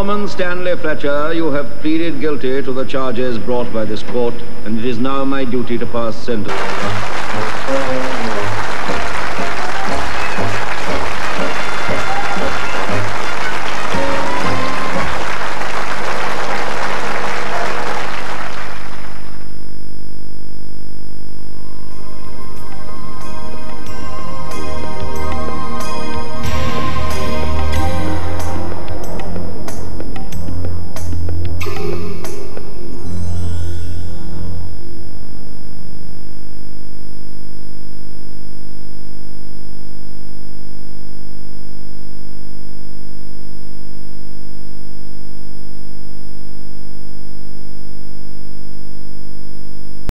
Foreman Stanley Fletcher, you have pleaded guilty to the charges brought by this court, and it is now my duty to pass sentence.